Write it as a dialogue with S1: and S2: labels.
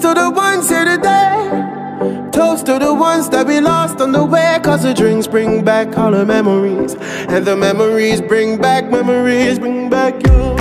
S1: Toast to the ones here today. Toast to the ones that we lost on the way. Cause the drinks bring back all the memories, and the memories bring back you.